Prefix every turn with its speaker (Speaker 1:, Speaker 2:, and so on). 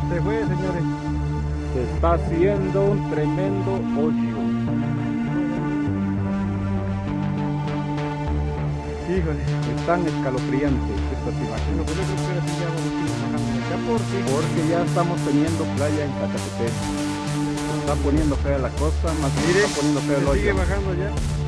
Speaker 1: Se fue, señores.
Speaker 2: Se está haciendo un tremendo hoyo.
Speaker 1: Híjole.
Speaker 2: Están escalofriantes estas imágenes.
Speaker 1: Pues yo creo que ahora sí ya vamos a ir bajando de acá
Speaker 2: Porque ya estamos teniendo playa en Zacatepec. Se está poniendo fea la costa, más bien
Speaker 1: mire,
Speaker 2: está poniendo feo el
Speaker 1: se sigue
Speaker 2: hoyo.
Speaker 1: bajando ya.